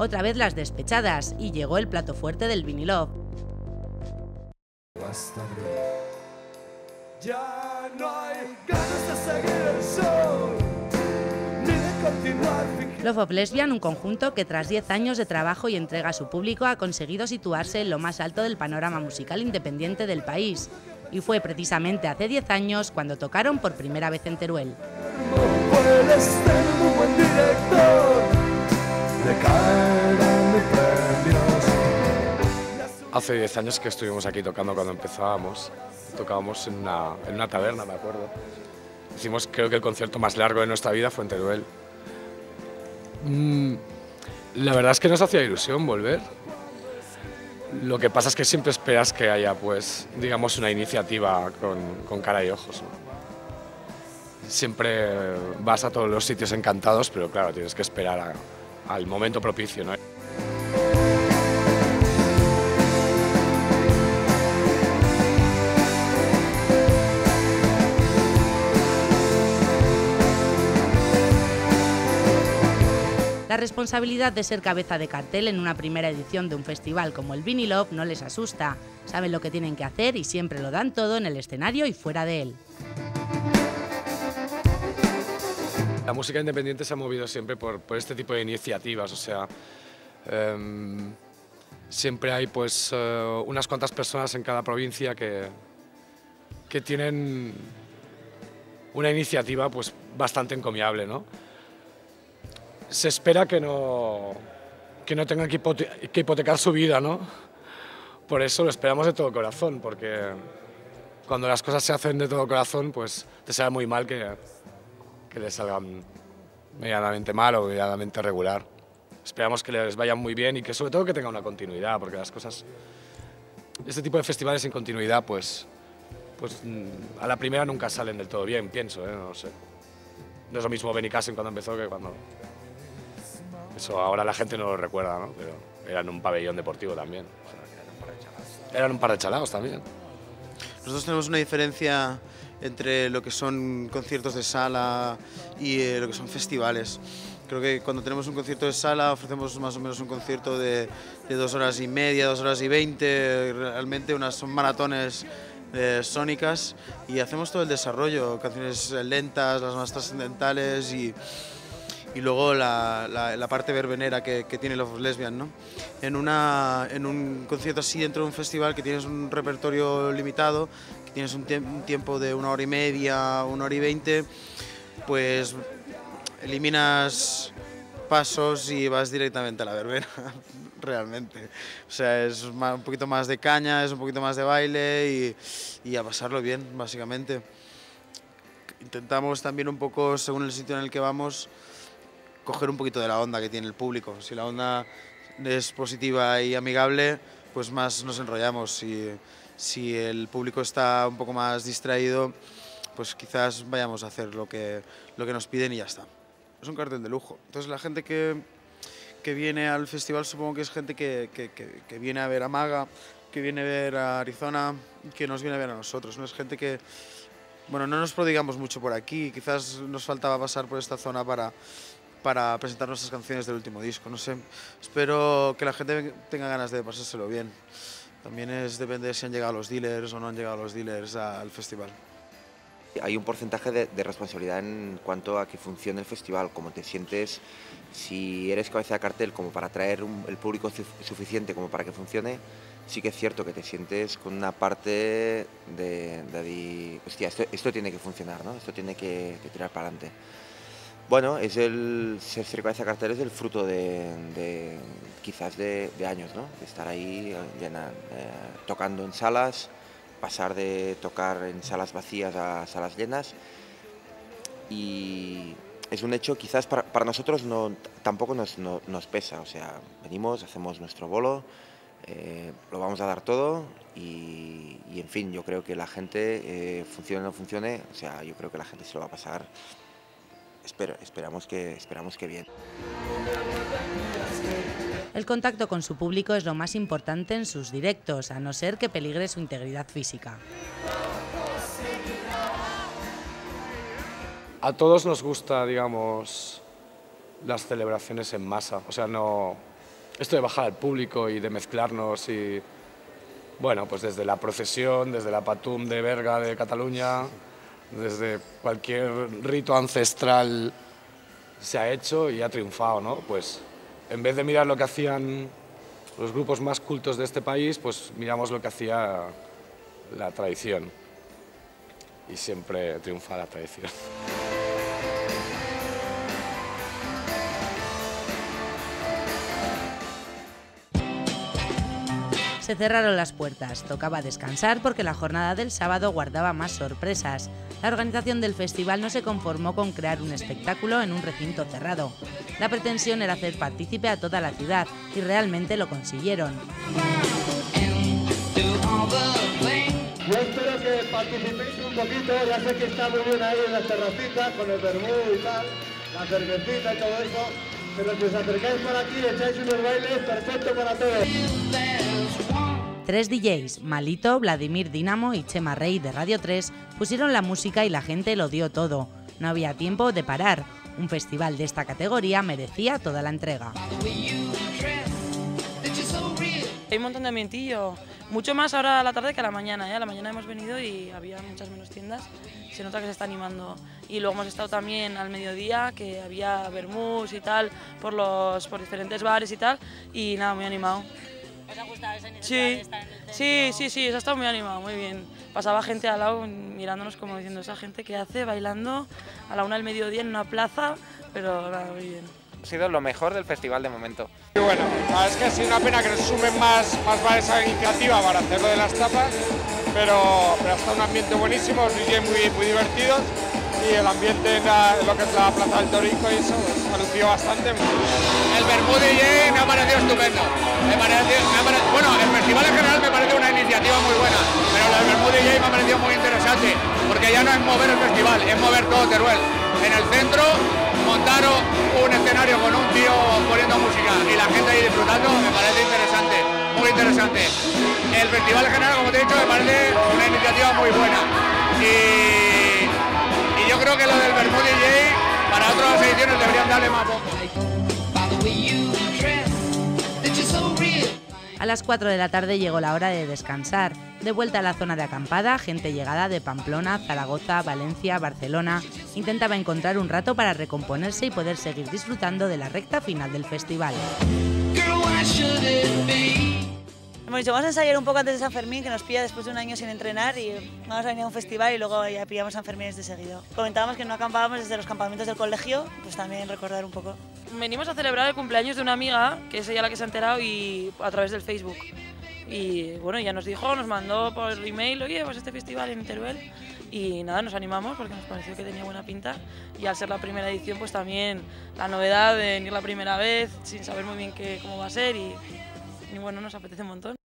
Otra vez las despechadas y llegó el plato fuerte del Vinilove. Ya no hay ganas de seguir el show, ni de continuar fingiendo. Love of Lesbian, un conjunto que tras 10 años de trabajo y entrega a su público ha conseguido situarse en lo más alto del panorama musical independiente del país. Y fue precisamente hace 10 años cuando tocaron por primera vez en Teruel. Puedes ser un buen director, le caerán de premios. Hace 10 años que estuvimos aquí tocando cuando empezábamos. Tocábamos en una taberna, me acuerdo. Hicimos, creo que el concierto más largo de nuestra vida fue en Teruel. La verdad es que nos hacía ilusión volver. Lo que pasa es que siempre esperas que haya, pues, digamos, una iniciativa con cara y ojos, ¿no? Siempre vas a todos los sitios encantados, pero claro, tienes que esperar al momento propicio, ¿no? La responsabilidad de ser cabeza de cartel en una primera edición de un festival como el Vinilove no les asusta. Saben lo que tienen que hacer y siempre lo dan todo en el escenario y fuera de él. La música independiente se ha movido siempre por este tipo de iniciativas, o sea, siempre hay pues unas cuantas personas en cada provincia que tienen una iniciativa pues bastante encomiable, ¿no? Se espera que no tengan que hipotecar su vida, ¿no? Por eso lo esperamos de todo corazón, porque cuando las cosas se hacen de todo corazón, pues te sabe muy mal que les salgan medianamente mal o medianamente regular. Esperamos que les vayan muy bien y que sobre todo que tengan una continuidad, porque las cosas... Este tipo de festivales sin continuidad, pues a la primera nunca salen del todo bien, pienso, no sé. No es lo mismo Benicàssim cuando empezó que cuando... Eso ahora la gente no lo recuerda, ¿no? Pero eran un pabellón deportivo también. O sea, eran un par de chalaos también. Nosotros tenemos una diferencia entre lo que son conciertos de sala y lo que son festivales. Creo que cuando tenemos un concierto de sala ofrecemos más o menos un concierto de 2 horas y media, 2 horas y 20, realmente son maratones sónicas y hacemos todo el desarrollo, canciones lentas, las más trascendentales y luego la parte verbenera que tiene Love of Lesbian, ¿no? En un concierto así dentro de un festival que tienes un repertorio limitado, que tienes un tiempo de 1 hora y media, 1 hora y 20, pues eliminas pasos y vas directamente a la verbena, realmente. O sea, es un poquito más de caña, es un poquito más de baile y a pasarlo bien, básicamente. Intentamos también un poco, según el sitio en el que vamos, coger un poquito de la onda que tiene el público. Si la onda es positiva y amigable, pues más nos enrollamos. Si el público está un poco más distraído, pues quizás vayamos a hacer lo que nos piden y ya está. Es un cartel de lujo. Entonces la gente que viene al festival supongo que es gente que viene a ver a Maga, que viene a ver a Arizona, que nos viene a ver a nosotros. No es gente que... Bueno, no nos prodigamos mucho por aquí, quizás nos faltaba pasar por esta zona para presentar nuestras canciones del último disco, no sé. Espero que la gente tenga ganas de pasárselo bien. También depende de si han llegado los dealers o no han llegado los dealers al festival. Hay un porcentaje de responsabilidad en cuanto a que funcione el festival, cómo te sientes, si eres cabeza de cartel como para atraer el público suficiente como para que funcione, sí que es cierto que te sientes con una parte de hostia, esto tiene que funcionar, ¿no? Esto tiene que tirar para adelante. Bueno, ser cabeza de cartel es el fruto quizás de años, ¿no? De estar ahí tocando en salas, pasar de tocar en salas vacías a salas llenas y es un hecho quizás para nosotros tampoco nos pesa, o sea, venimos, hacemos nuestro bolo, lo vamos a dar todo y en fin, yo creo que la gente, funcione o no funcione, o sea, yo creo que la gente se lo va a pasar. Esperamos que bien. El contacto con su público es lo más importante en sus directos, a no ser que peligre su integridad física. A todos nos gusta, digamos, las celebraciones en masa, o sea, no esto de bajar al público y de mezclarnos y, bueno, pues desde la procesión, desde la Patum de Berga de Cataluña, desde cualquier rito ancestral se ha hecho y ha triunfado, ¿no? Pues en vez de mirar lo que hacían los grupos más cultos de este país, pues miramos lo que hacía la tradición y siempre triunfa la tradición. Se cerraron las puertas, tocaba descansar porque la jornada del sábado guardaba más sorpresas. La organización del festival no se conformó con crear un espectáculo en un recinto cerrado. La pretensión era hacer partícipe a toda la ciudad y realmente lo consiguieron. Yo espero que participéis un poquito, ya sé que está muy bien ahí en las terracitas con el vermú y tal, la cervecita y todo eso, pero si os acercáis por aquí y echáis unos bailes, perfecto para todos. 3 DJs, Malito, Vladimir Dinamo y Chema Rey de Radio 3, pusieron la música y la gente lo dio todo. No había tiempo de parar. Un festival de esta categoría merecía toda la entrega. Hay un montón de ambientillo, mucho más ahora a la tarde que a la mañana. A la mañana hemos venido y había muchas menos tiendas, se nota que se está animando. Y luego hemos estado también al mediodía, que había vermús y tal, por diferentes bares y tal, y nada, muy animado. ¿Os ha gustado esa iniciativa Sí, de estar en el sí, eso ha estado muy animado, muy bien. Pasaba gente al lado mirándonos como diciendo, esa gente que hace bailando a la 1 del mediodía en una plaza, pero nada, muy bien. Ha sido lo mejor del festival de momento. Y bueno, es que ha sido una pena que nos sumen más bares a la iniciativa para hacerlo de las tapas, pero ha estado un ambiente buenísimo, los DJs muy divertidos y el ambiente en lo que es la Plaza del Torico y eso ha lucido bastante. El Vermú DJ me ha parecido estupendo. Bueno, el festival en general me parece una iniciativa muy buena, pero el Vermú DJ me ha parecido muy interesante, porque ya no es mover el festival, es mover todo Teruel. En el centro montaron un escenario con un tío poniendo música y la gente ahí disfrutando, me parece interesante, muy interesante. El festival en general, como te he dicho, me parece una iniciativa muy buena. Y yo creo que lo del Vermú DJ para otras ediciones deberían darle más bombo. A las 4 de la tarde llegó la hora de descansar. De vuelta a la zona de acampada, gente llegada de Pamplona, Zaragoza, Valencia, Barcelona intentaba encontrar un rato para recomponerse y poder seguir disfrutando de la recta final del festival. Hemos dicho, vamos a ensayar un poco antes de San Fermín, que nos pilla después de un año sin entrenar, y vamos a venir a un festival y luego ya pillamos San Fermín de seguido. Comentábamos que no acampábamos desde los campamentos del colegio, pues también recordar un poco. Venimos a celebrar el cumpleaños de una amiga, que es ella la que se ha enterado, y a través del Facebook. Y bueno, ella nos dijo, nos mandó por email, oye, pues este festival en Teruel. Y nada, nos animamos porque nos pareció que tenía buena pinta. Y al ser la primera edición, pues también la novedad de venir la primera vez, sin saber muy bien cómo va a ser, y bueno, nos apetece un montón.